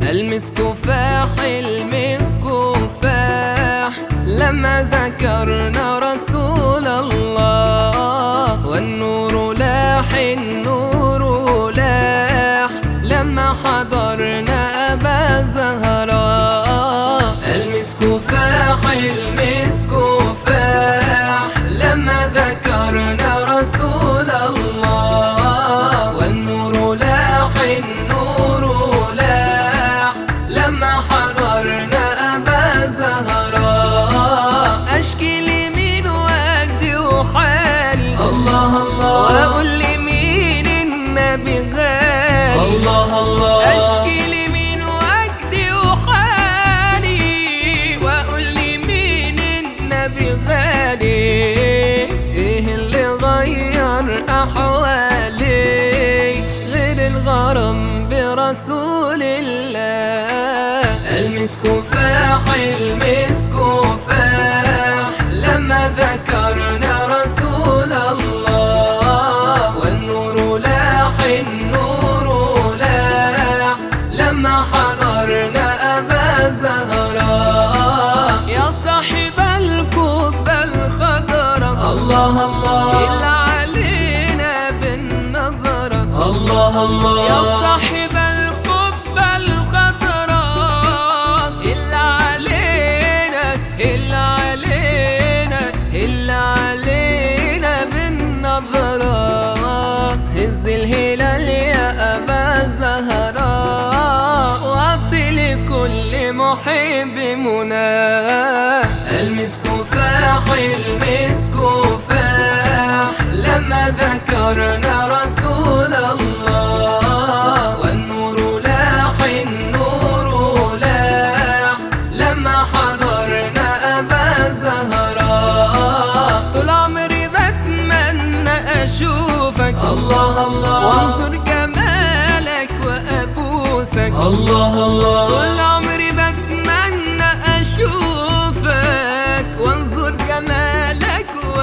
المسك فاح المسك فاح لما ذكرنا رسول الله، والنور لاح النور لاح لما حضرنا أبا زهراء. المسك فاح المسك فاح لما ذكرنا رسول الله، والنور لاح النور لاح لما حضرنا أبا زهراء. أشكي لمين وأجدي وحالي الله الله، وأقول لمين النبي غالي الله الله. أشكي لمين وأجدي وحالي، وأقول لمين النبي غالي. إيه اللي غير أحوالي غير الغرام برسول الله؟ المسك فاح المسك فاح لما ذكرنا رسول الله، والنور لاح النور لاح لما حضرنا أبا زهراء. يا صاحب القبة الخضراء الله الله، اللي علينا بالنظرة الله الله. يا صاحب القبة الخضراء، اللي علينا اللي علينا اللي علينا بالنظرة. هز الهلال يا أبا زهراء، وأعطي لكل محب مناه. المسك فاح المسك فاح لما ذكرنا رسول الله، والنور لاح النور لاح لما حضرنا أبا زهراء. طول عمري بتمنى أشوفك الله الله، وانظر جمالك وأبوسك الله الله. طول عمري بتمنى أشوفك، وانظر جمالك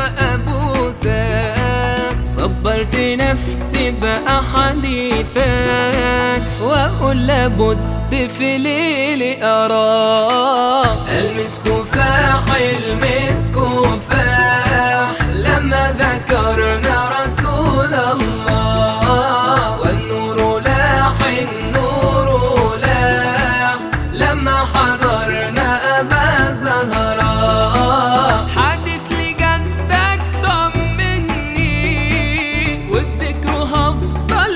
وأبوسك. صبرت نفسي بقى حديثك، وأقول لابد في ليلي أراك. المسك فاح المسك فاح لما ذكرنا رسول الله، والنور لاح النور لاح لما حضرنا أبا زهراء. حادث لجدك طمني، وبذكره هفضل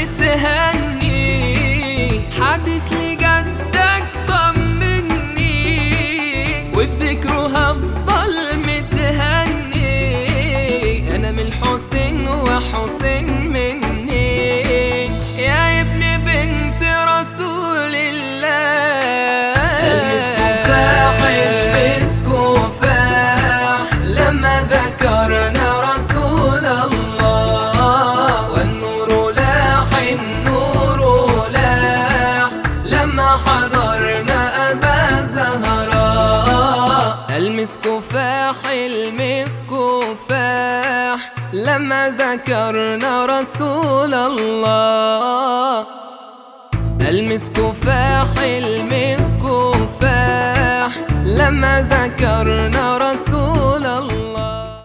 متهني. حادث لجدك طمني، وبذكره هفضل متهني. أنا من الحسين وحسين مني، يا ابن بنت رسول الله. المسك فاح المسك فاح لما ذكرنا رسول الله، والنور لاح النور لاح لما حضرنا أبا زهراء. المسك فاح المسك فاح لما ذكرنا رسول الله. المسك فاح المسك فاح لما ذكرنا رسول الله.